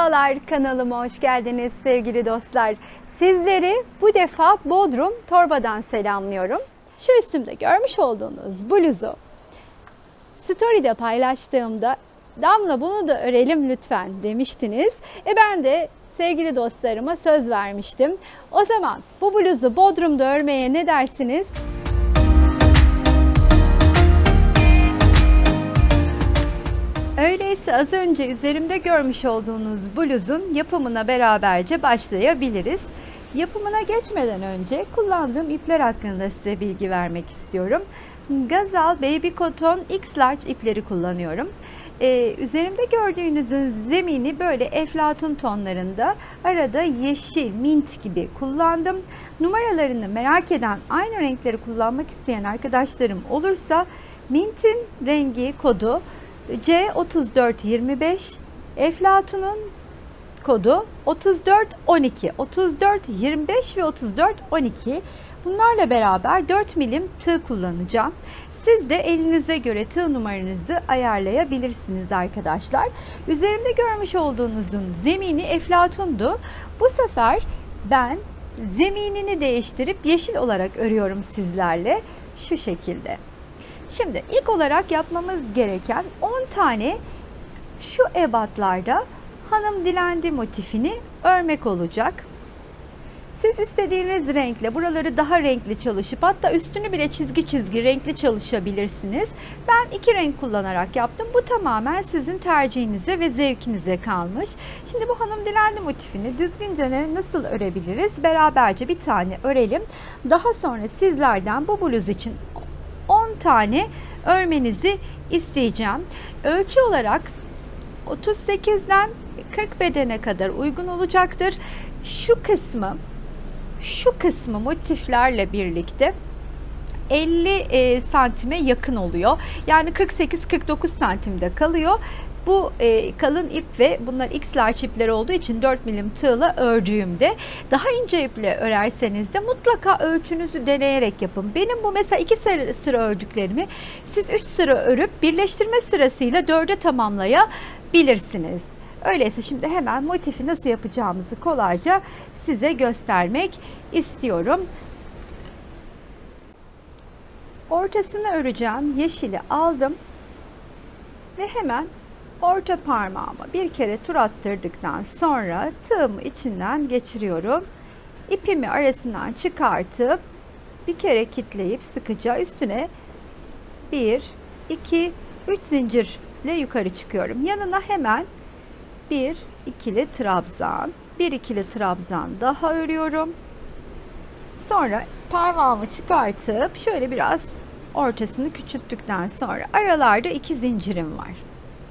Merhabalar, kanalıma hoş geldiniz sevgili dostlar. Sizleri bu defa Bodrum Torba'dan selamlıyorum. Şu üstümde görmüş olduğunuz bluzu story'de paylaştığımda Damla bunu da örelim lütfen demiştiniz. Ben de sevgili dostlarıma söz vermiştim. O zaman bu bluzu Bodrum'da örmeye ne dersiniz? Öyleyse az önce üzerimde görmüş olduğunuz bluzun yapımına beraberce başlayabiliriz. Yapımına geçmeden önce kullandığım ipler hakkında size bilgi vermek istiyorum. Gazal Baby Cotton X Large ipleri kullanıyorum. Üzerimde gördüğünüzün zemini böyle eflatun tonlarında, arada yeşil, mint gibi kullandım. Numaralarını merak eden, aynı renkleri kullanmak isteyen arkadaşlarım olursa mintin rengi kodu C3425, eflatunun kodu 3412, 3425 ve 3412. Bunlarla beraber 4 milim tığ kullanacağım. Siz de elinize göre tığ numaranızı ayarlayabilirsiniz arkadaşlar. Üzerimde görmüş olduğunuzun zemini eflatundu. Bu sefer ben zeminini değiştirip yeşil olarak örüyorum sizlerle şu şekilde. Şimdi ilk olarak yapmamız gereken 10 tane şu ebatlarda hanım dilendi motifini örmek olacak. Siz istediğiniz renkle buraları daha renkli çalışıp hatta üstünü bile çizgi çizgi renkli çalışabilirsiniz. Ben iki renk kullanarak yaptım. Bu tamamen sizin tercihinize ve zevkinize kalmış. Şimdi bu hanım dilendi motifini düzgünce nasıl örebiliriz? Beraberce bir tane örelim. Daha sonra sizlerden bu bluz için 10 tane örmenizi isteyeceğim. Ölçü olarak 38'den 40 bedene kadar uygun olacaktır. Şu kısmı motiflerle birlikte 50 santime yakın oluyor. Yani 48-49 santimde kalıyor. Bu kalın ip ve bunlar X large ipler olduğu için 4 milim tığla ördüğümde, daha ince iple örerseniz de mutlaka ölçünüzü deneyerek yapın. Benim bu mesela 2 sıra ördüklerimi siz 3 sıra örüp birleştirme sırasıyla 4'e tamamlayabilirsiniz. Öyleyse şimdi hemen motifi nasıl yapacağımızı kolayca size göstermek istiyorum. Ortasını öreceğim. Yeşili aldım ve hemen orta parmağıma bir kere tur attırdıktan sonra tığımı içinden geçiriyorum. İpimi arasından çıkartıp bir kere kitleyip sıkıca üstüne 1, 2, 3 zincirle yukarı çıkıyorum. Yanına hemen bir ikili trabzan, bir ikili trabzan daha örüyorum. Sonra parmağımı çıkartıp şöyle biraz ortasını küçülttükten sonra aralarda 2 zincirim var.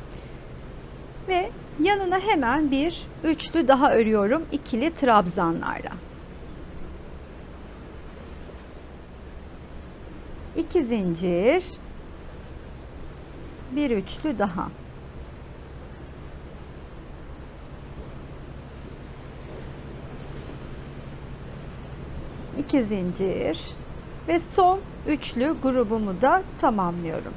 Ve yanına hemen bir üçlü daha örüyorum ikili trabzanlarla. 2 zincir, bir üçlü daha. İki zincir ve son üçlü grubumu da tamamlıyorum.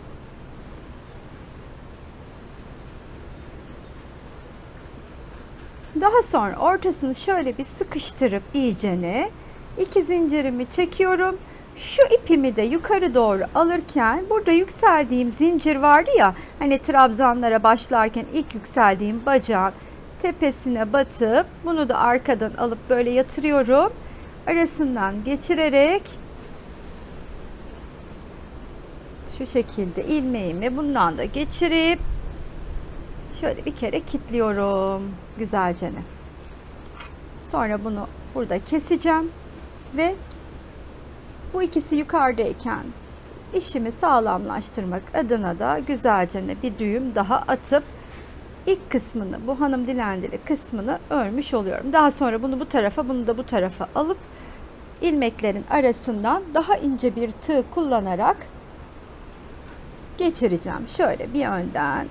Daha sonra ortasını şöyle bir sıkıştırıp iyicene 2 zincirimi çekiyorum. Şu ipimi de yukarı doğru alırken burada yükseldiğim zincir vardı ya, hani trabzanlara başlarken ilk yükseldiğim bacağın tepesine batıp bunu da arkadan alıp böyle yatırıyorum. Arasından geçirerek şu şekilde ilmeğimi bundan da geçirip şöyle bir kere kilitliyorum güzelce. Sonra bunu burada keseceğim ve bu ikisi yukarıdayken işimi sağlamlaştırmak adına da güzelce bir düğüm daha atıp ilk kısmını, bu hanım dilendili kısmını örmüş oluyorum. Daha sonra bunu bu tarafa, bunu da bu tarafa alıp ilmeklerin arasından daha ince bir tığ kullanarak geçireceğim. Şöyle bir önden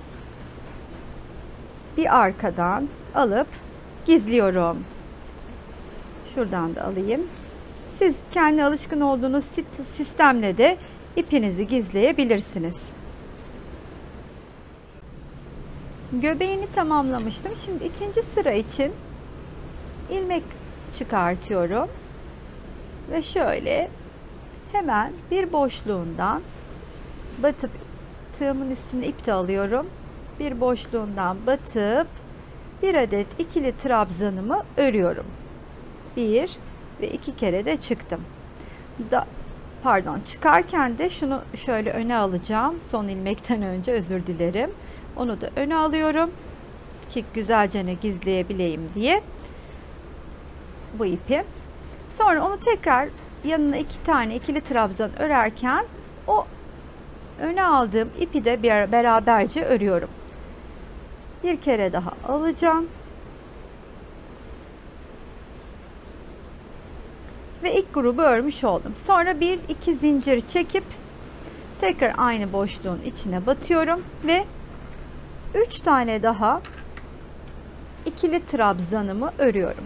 bir arkadan alıp gizliyorum. Şuradan da alayım. Siz kendi alışkın olduğunuz sistemle de ipinizi gizleyebilirsiniz. göbeğini tamamlamıştım. Şimdi ikinci sıra için ilmek çıkartıyorum ve şöyle hemen bir boşluğundan batıp tığımın üstüne ip de alıyorum. Bir boşluğundan batıp bir adet ikili trabzanımı örüyorum. Bir ve iki kere de çıktım. Çıkarken de şunu şöyle öne alacağım. Son ilmekten önce özür dilerim. Onu da öne alıyorum ki güzelce gizleyebileyim diye bu ipi. Sonra onu tekrar yanına iki tane ikili trabzan örerken o öne aldığım ipi de beraberce örüyorum. Bir kere daha alacağım. Ve ilk grubu örmüş oldum. Sonra bir iki zincir çekip tekrar aynı boşluğun içine batıyorum ve 3 tane daha ikili trabzanımı örüyorum.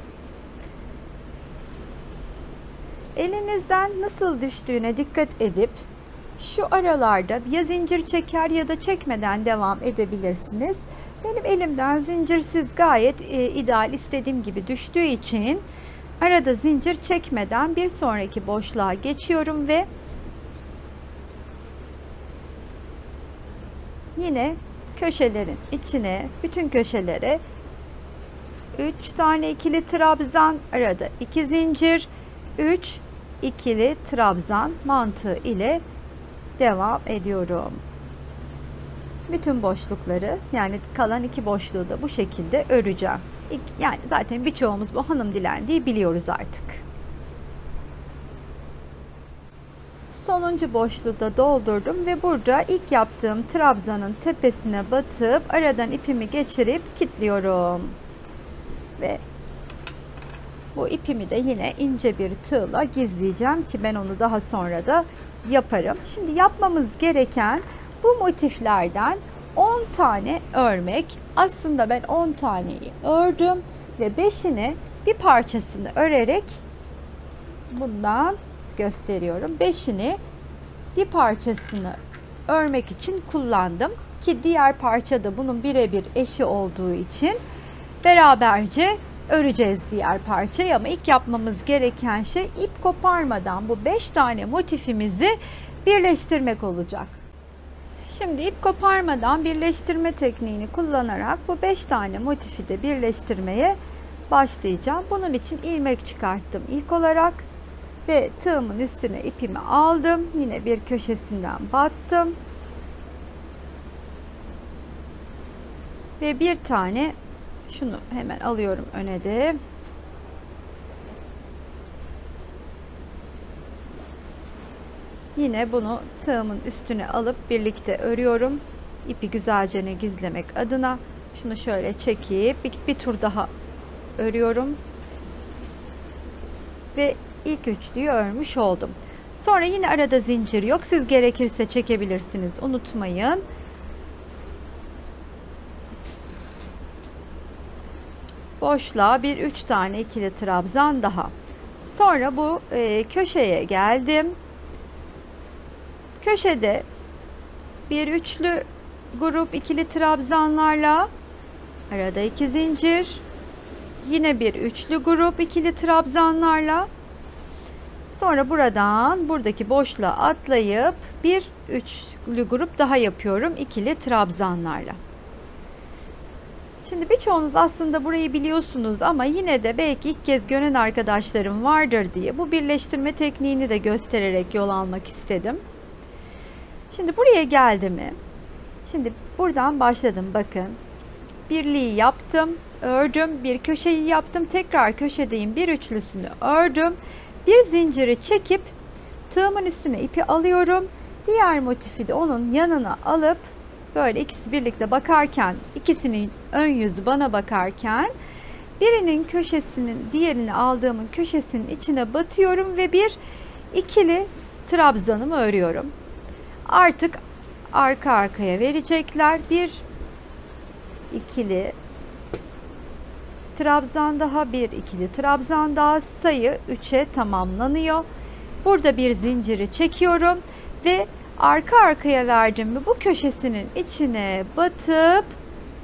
Elinizden nasıl düştüğüne dikkat edip şu aralarda ya zincir çeker ya da çekmeden devam edebilirsiniz. Benim elimden zincirsiz gayet ideal, istediğim gibi düştüğü için arada zincir çekmeden bir sonraki boşluğa geçiyorum ve yine köşelerin içine, bütün köşelere 3 tane ikili trabzan, arada 2 zincir, 3 ikili trabzan mantığı ile devam ediyorum. Bütün boşlukları, yani kalan iki boşluğu da bu şekilde öreceğim. Yani zaten birçoğumuz bu hanım dilendiği biliyoruz artık. Sonuncu boşluğu da doldurdum ve burada ilk yaptığım trabzanın tepesine batıp aradan ipimi geçirip kilitliyorum. Ve bu ipimi de yine ince bir tığla gizleyeceğim ki ben onu daha sonra da yaparım. Şimdi yapmamız gereken bu motiflerden 10 tane örmek. Aslında ben 10 taneyi ördüm ve 5'ini bir parçasını örerek bundan gösteriyorum. 5'ini bir parçasını örmek için kullandım ki diğer parça da bunun birebir eşi olduğu için beraberce öreceğiz diğer parçayı. Ama ilk yapmamız gereken şey ip koparmadan bu 5 tane motifimizi birleştirmek olacak. Şimdi ip koparmadan birleştirme tekniğini kullanarak bu 5 tane motifi de birleştirmeye başlayacağım. Bunun için ilmek çıkarttım ilk olarak ve tığımın üstüne ipimi aldım. Yine bir köşesinden battım. Ve bir tane şunu hemen alıyorum öne de. Yine bunu tığımın üstüne alıp birlikte örüyorum. İpi güzelce gizlemek adına. Şunu şöyle çekip bir tur daha örüyorum. Ve ilk üçlüyü örmüş oldum. Sonra yine arada zincir yok. Siz gerekirse çekebilirsiniz. Unutmayın. Boşluğa bir 3 tane ikili trabzan daha. Sonra bu köşeye geldim. Köşede bir üçlü grup ikili trabzanlarla arada 2 zincir, yine bir üçlü grup ikili trabzanlarla sonra buradaki boşluğa atlayıp bir üçlü grup daha yapıyorum ikili trabzanlarla. Şimdi birçoğunuz aslında burayı biliyorsunuz ama yine de belki ilk kez gören arkadaşlarım vardır diye bu birleştirme tekniğini de göstererek yol almak istedim. Şimdi buraya geldi mi? Şimdi buradan başladım, bakın. Birliği yaptım, ördüm, bir köşeyi yaptım, tekrar köşedeyim, bir üçlüsünü ördüm. Bir zinciri çekip tığımın üstüne ipi alıyorum. Diğer motifi de onun yanına alıp böyle ikisi birlikte bakarken, ikisinin ön yüzü bana bakarken birinin köşesinin, diğerini aldığımın köşesinin içine batıyorum ve bir ikili trabzanımı örüyorum. Artık arka arkaya verecekler. Bir ikili trabzan daha, bir ikili trabzan daha, sayı 3'e tamamlanıyor. Burada bir zinciri çekiyorum ve arka arkaya verdim mi bu köşesinin içine batıp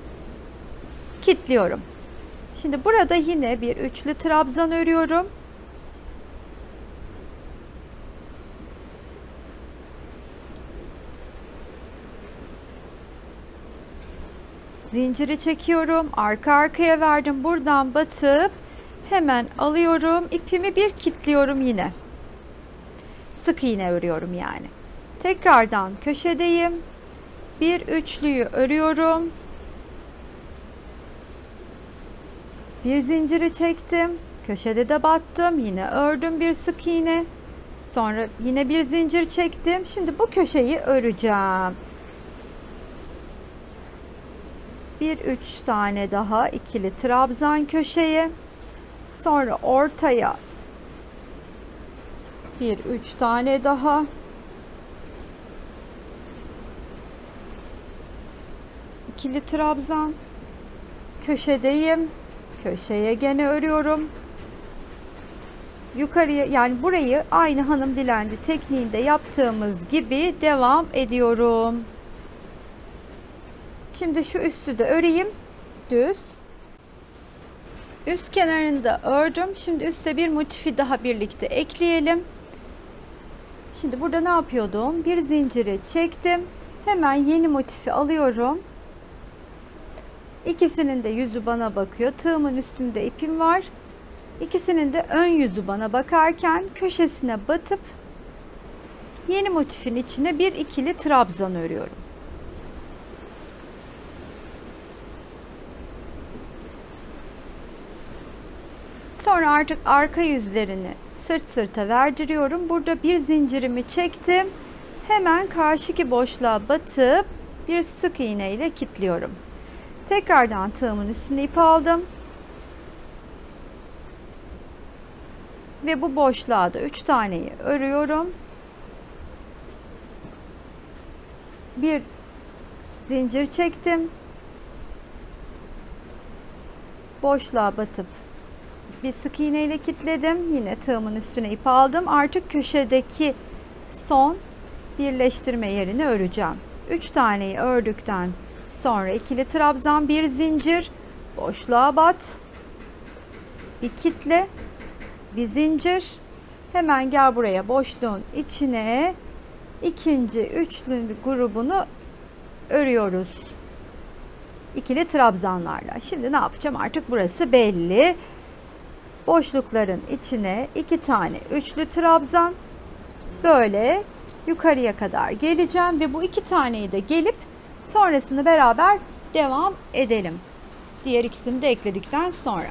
kilitliyorum. Şimdi burada yine bir üçlü trabzan örüyorum. Zinciri çekiyorum. Arka arkaya verdim. Buradan batıp hemen alıyorum. İpimi bir kilitliyorum yine. Sık iğne örüyorum yani. Tekrardan köşedeyim. Bir üçlüyü örüyorum. Bir zinciri çektim. Köşede de battım. Yine ördüm bir sık iğne. Sonra yine bir zincir çektim. Şimdi bu köşeyi öreceğim. Bir üç tane daha ikili trabzan köşeye. Sonra ortaya bir üç tane daha. İkili trabzan. Köşedeyim. Köşeye gene örüyorum. Yukarıya, yani burayı aynı hanım dilendi tekniğinde yaptığımız gibi devam ediyorum. Şimdi şu üstü de öreyim. Düz. Üst kenarını da ördüm. Şimdi üstte bir motifi daha birlikte ekleyelim. Şimdi burada ne yapıyordum? Bir zinciri çektim. Hemen yeni motifi alıyorum. İkisinin de yüzü bana bakıyor. Tığımın üstünde ipim var. İkisinin de ön yüzü bana bakarken köşesine batıp yeni motifin içine bir ikili trabzan örüyorum. Sonra artık arka yüzlerini sırt sırta verdiriyorum. Burada bir zincirimi çektim. Hemen karşıki boşluğa batıp bir sık iğne ile kilitliyorum. Tekrardan tığımın üstüne ip aldım. Ve bu boşluğa da 3 taneyi örüyorum. Bir zincir çektim. Boşluğa batıp bir sık iğne ile kilitledim. Yine tığımın üstüne ip aldım. Artık köşedeki son birleştirme yerini öreceğim. 3 taneyi ördükten sonra ikili trabzan, bir zincir, boşluğa bat, bir kitle, bir zincir. Hemen gel buraya, boşluğun içine ikinci üçlü grubunu örüyoruz. İkili trabzanlarla. Şimdi ne yapacağım? Artık burası belli. Boşlukların içine 2 tane üçlü trabzan, böyle yukarıya kadar geleceğim ve bu 2 taneyi de gelip sonrasını beraber devam edelim. Diğer ikisini de ekledikten sonra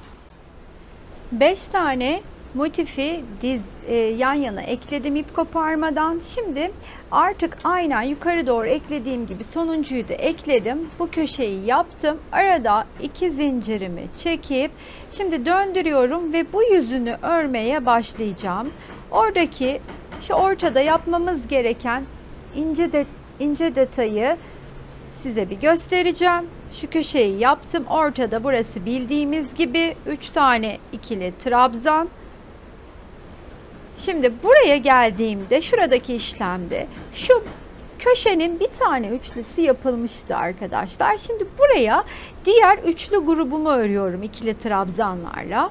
5 tane motifi yan yana ekledim ip koparmadan. Şimdi artık aynen yukarı doğru eklediğim gibi sonuncuyu da ekledim. Bu köşeyi yaptım. Arada 2 zincirimi çekip şimdi döndürüyorum ve bu yüzünü örmeye başlayacağım. Oradaki şu ortada yapmamız gereken ince detayı size bir göstereceğim. Şu köşeyi yaptım. Ortada burası bildiğimiz gibi 3 tane ikili trabzan. Şimdi buraya geldiğimde şuradaki işlemde şu köşenin bir tane üçlüsü yapılmıştı arkadaşlar. Şimdi buraya diğer üçlü grubumu örüyorum ikili trabzanlarla.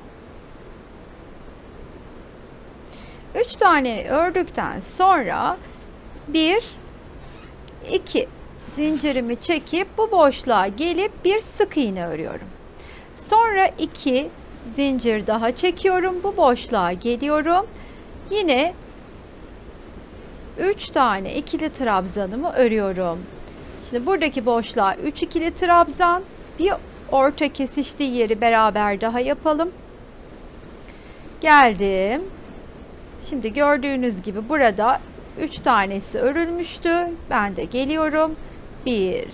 3 tane ördükten sonra 1 2 zincirimi çekip bu boşluğa gelip bir sık iğne örüyorum. Sonra 2 zincir daha çekiyorum. Bu boşluğa geliyorum. Yine 3 tane ikili trabzanımı örüyorum. Şimdi buradaki boşluğa 3 ikili trabzan, bir orta kesiştiği yeri beraber daha yapalım. Geldim. Şimdi gördüğünüz gibi burada 3 tanesi örülmüştü. Ben de geliyorum. 1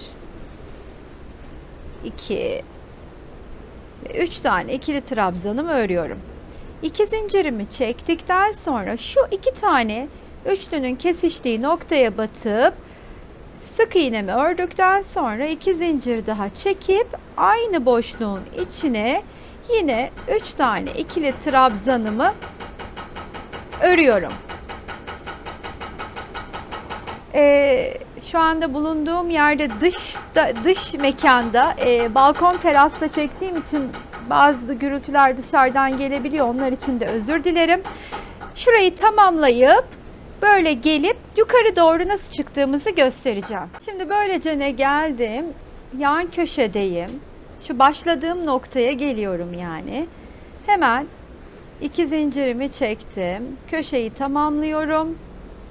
2 ve 3 tane ikili trabzanımı örüyorum. 2 zincirimi çektikten sonra şu 2 tane üçlünün kesiştiği noktaya batıp sık iğnemi ördükten sonra 2 zincir daha çekip aynı boşluğun içine yine 3 tane ikili trabzanımı örüyorum. Şu anda bulunduğum yerde dış mekanda balkon terasta çektiğim için bazı gürültüler dışarıdan gelebiliyor. Onlar için de özür dilerim. Şurayı tamamlayıp böyle gelip yukarı doğru nasıl çıktığımızı göstereceğim. Şimdi böylece ne geldim? Yan köşedeyim. Şu başladığım noktaya geliyorum yani. Hemen 2 zincirimi çektim. Köşeyi tamamlıyorum.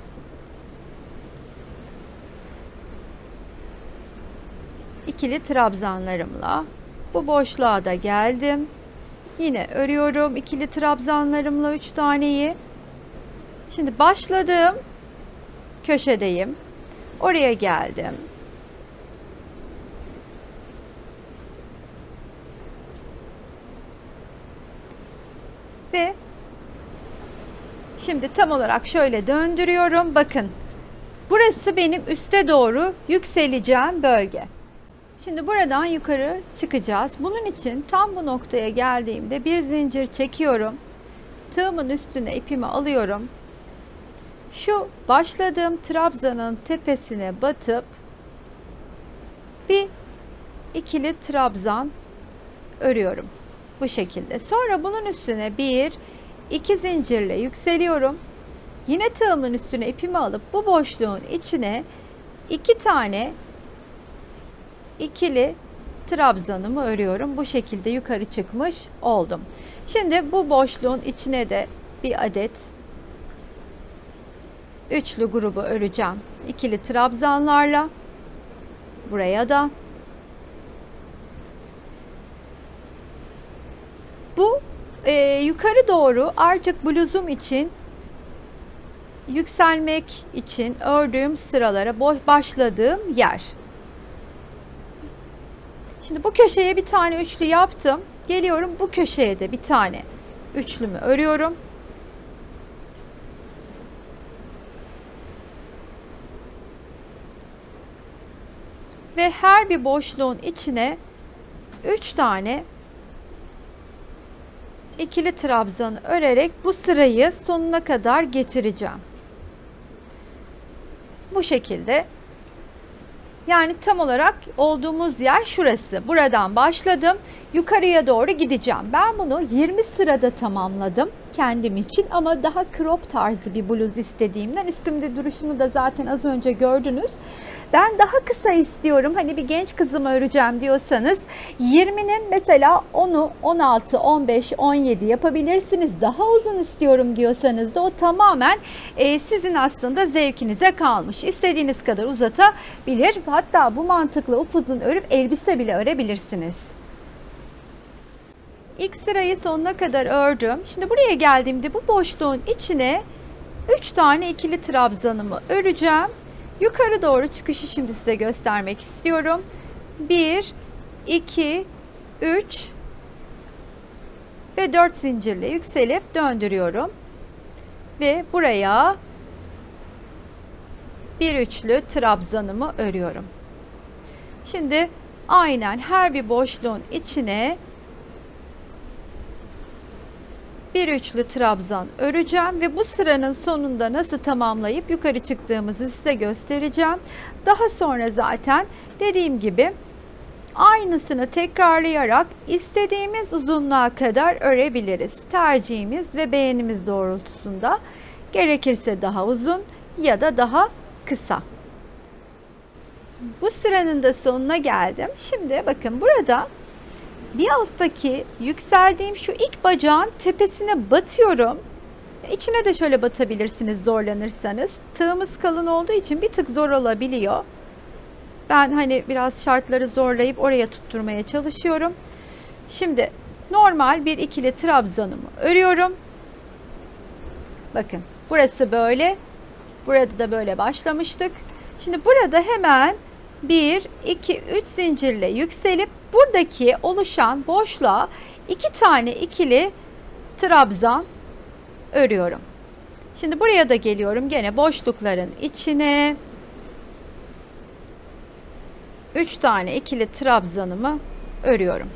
İkili trabzanlarımla bu boşluğa da geldim. Yine örüyorum ikili trabzanlarımla 3 taneyi. Şimdi başladığım köşedeyim. Oraya geldim. Ve şimdi tam olarak şöyle döndürüyorum. Bakın. Burası benim üste doğru yükseleceğim bölge. Şimdi buradan yukarı çıkacağız. Bunun için tam bu noktaya geldiğimde bir zincir çekiyorum. Tığımın üstüne ipimi alıyorum. Şu başladığım trabzanın tepesine batıp bir ikili trabzan örüyorum. Bu şekilde. Sonra bunun üstüne bir, iki zincirle yükseliyorum. Yine tığımın üstüne ipimi alıp bu boşluğun içine 2 tane ikili trabzanımı örüyorum. Bu şekilde yukarı çıkmış oldum. Şimdi bu boşluğun içine de bir adet üçlü grubu öreceğim. İkili trabzanlarla. Buraya da. Bu yukarı doğru artık bluzum için yükselmek için ördüğüm sıralara başladığım yer. Şimdi bu köşeye bir tane üçlü yaptım. Geliyorum bu köşeye de bir tane üçlümü örüyorum. Ve her bir boşluğun içine 3 tane ikili trabzanı örerek bu sırayı sonuna kadar getireceğim. Bu şekilde. Yani tam olarak olduğumuz yer şurası. Buradan başladım. Yukarıya doğru gideceğim. Ben bunu 20 sırada tamamladım kendim için ama daha crop tarzı bir bluz istediğimden, üstümde duruşunu da zaten az önce gördünüz. Ben daha kısa istiyorum. Hani bir genç kızımı öreceğim diyorsanız 20'nin mesela 10'u, 16, 15, 17 yapabilirsiniz. Daha uzun istiyorum diyorsanız da o tamamen sizin aslında zevkinize kalmış. İstediğiniz kadar uzatabilir. Hatta bu mantıkla upuzun örüp elbise bile örebilirsiniz. İlk sırayı sonuna kadar ördüm. Şimdi buraya geldiğimde bu boşluğun içine 3 tane ikili trabzanımı öreceğim. Yukarı doğru çıkışı şimdi size göstermek istiyorum. 1, 2, 3 ve 4 zincirle yükselip döndürüyorum. Ve buraya bir üçlü trabzanımı örüyorum. Şimdi aynen her bir boşluğun içine bir üçlü trabzan öreceğim ve bu sıranın sonunda nasıl tamamlayıp yukarı çıktığımızı size göstereceğim. Daha sonra zaten dediğim gibi aynısını tekrarlayarak istediğimiz uzunluğa kadar örebiliriz. Tercihimiz ve beğenimiz doğrultusunda, gerekirse daha uzun ya da daha kısa. Bu sıranın da sonuna geldim. Şimdi bakın burada bir alttaki yükseldiğim şu ilk bacağın tepesine batıyorum. İçine de şöyle batabilirsiniz zorlanırsanız. Tığımız kalın olduğu için bir tık zor olabiliyor. Ben hani biraz şartları zorlayıp oraya tutturmaya çalışıyorum. Şimdi normal bir ikili trabzanımı örüyorum. Bakın burası böyle. Burada da böyle başlamıştık. Şimdi burada hemen 1, 2, 3 zincirle yükselip buradaki oluşan boşluğa 2 tane ikili trabzan örüyorum. Şimdi buraya da geliyorum. Gene boşlukların içine 3 tane ikili trabzanımı örüyorum.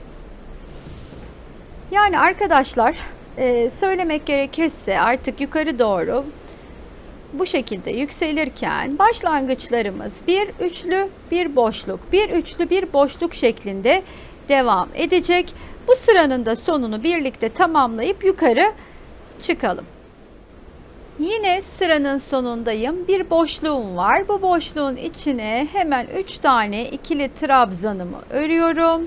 Yani arkadaşlar söylemek gerekirse artık yukarı doğru bu şekilde yükselirken başlangıçlarımız bir üçlü bir boşluk, bir üçlü bir boşluk şeklinde devam edecek. Bu sıranın da sonunu birlikte tamamlayıp yukarı çıkalım. Yine sıranın sonundayım. Bir boşluğum var. Bu boşluğun içine hemen 3 tane ikili trabzanımı örüyorum.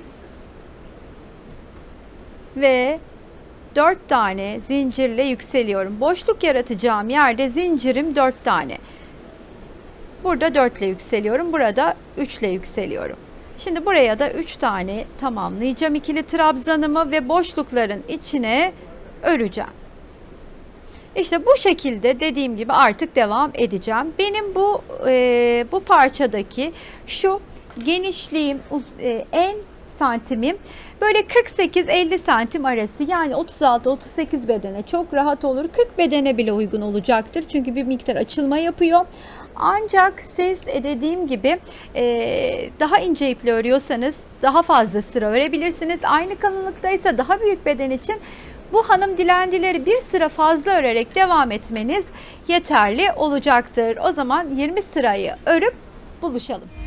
Ve 4 tane zincirle yükseliyorum. Boşluk yaratacağım yerde zincirim 4 tane. Burada 4 ile yükseliyorum. Burada 3 ile yükseliyorum. Şimdi buraya da 3 tane tamamlayacağım ikili trabzanımı ve boşlukların içine öreceğim. İşte bu şekilde dediğim gibi artık devam edeceğim. Benim bu parçadaki şu genişliğim en santimim böyle 48-50 santim arası, yani 36-38 bedene çok rahat olur. 40 bedene bile uygun olacaktır. Çünkü bir miktar açılma yapıyor. Ancak siz dediğim gibi daha ince iple örüyorsanız daha fazla sıra örebilirsiniz. Aynı kalınlıktaysa daha büyük beden için bu hanım dilencileri bir sıra fazla örerek devam etmeniz yeterli olacaktır. O zaman 20 sırayı örüp buluşalım.